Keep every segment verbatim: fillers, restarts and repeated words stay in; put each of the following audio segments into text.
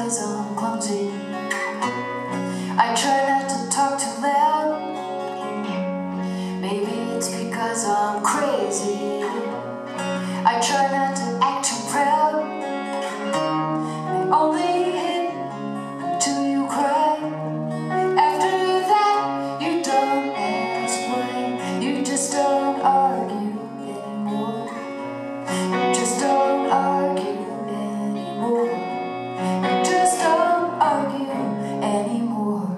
because I'm clumsy. I try not to talk too loud. Maybe it's because I'm crazy. I try not to act too proud. They only hit till you cry. After that, you don't ask why. You just don't argue anymore. You just don't argue anymore. You just don't argue anymore.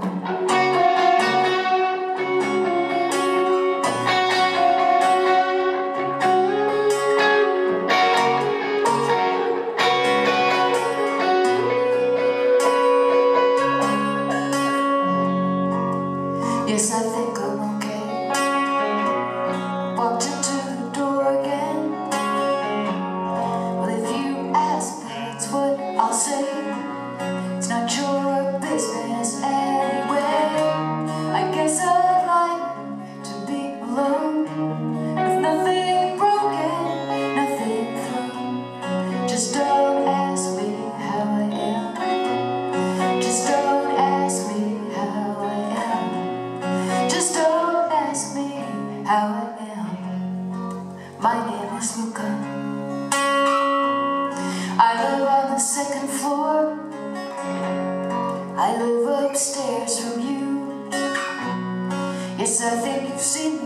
Yes, I think I'm okay. Walked into the door again. Well, if you ask, that's what I'll say. It's not your business anyway. I guess I'd like to be alone, with nothing broken, nothing thrown. Just don't ask me how I am. Just don't ask me how I am. Just don't ask me how I am. My name is Luca. I live on the second floor. I live upstairs from you. Yes, I think you've seen